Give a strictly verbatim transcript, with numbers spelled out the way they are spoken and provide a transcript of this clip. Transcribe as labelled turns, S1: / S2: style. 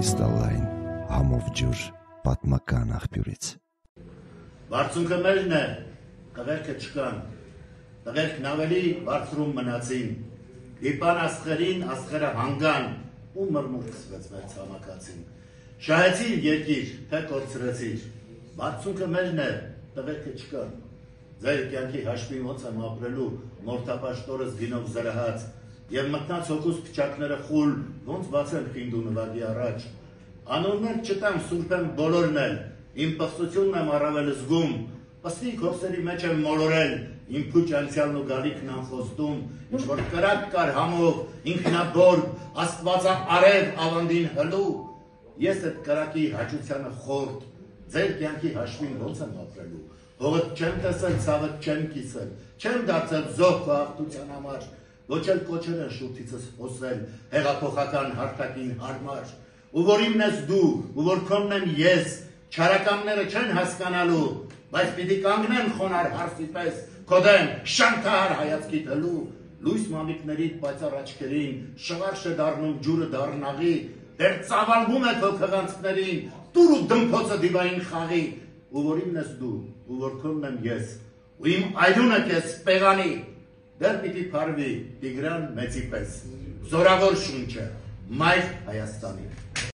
S1: կրիստալային համով ջուր պատմական աղբյուրից։
S2: Բարձունքը մերն է, տղերքը չկան, տղերքն ավելի բարձրում մնացին, դիպան աստղերին աստղերը հանգան ու մրմուր կսվեց մեր ցամաքացին։ Շահեցիր երկիր, թե կորցրեցիր, բարձունքը մերն է, տղերքը չկան, ձեր կյանքի հաշվին ոնց եմ ապրելու մորթապաշտորս գինով զրահած և մտնած հոգուս փչակները խուլ, ոնց բացեմ խինդու նվագի առաջ։ Անորներ չտամ սուրբ եմ բոլորն էլ, իմ պղծությունն եմ առավել զգում, պստիկ հոսերի մեջ եմ մոլորել, իմ փուչ անցյալն ու գալիքն անխոստում, ինչ-որ կրակ կար համով, ինքնաբորբ, աստվածա արև ավանդին հլու, ես էդ կրակի հաճությանը խորդ, ձեր կյանքի հաշվին ոնց եմ ապրելու, հողըտ չեմ տեսել, ցավըտ չեմ կիսել, չեմ դարձել զոհ քո աղթության համար, ոչ էլ կոչել են շուրթիցս խոսել հեղափոխական հարթակին հարմար, ու որ իմն ես դու, ու որ քոնն եմ ես, չարականները չեն հասկանալու, բայց պիտի կանգնեն խոնար հարսի պես, քո դեմ շանթահար հայացքի տելու, լույս մամիկներիդ պայծառ աչքերին, շվարշ է դառնում ջուրը դառնաղի, դեռ ծավալվում է քո քղանցքներին, տուր ու դմփոցը դիվային խաղի, ու որ իմն ես դու, ու որ քոնն եմ ես, ու իմ այդունը քեզ պեղանի, դեռ պիտի փարվի Տիգրան մեծի պես, զորավոր շունչը, մայր Հայաստանի։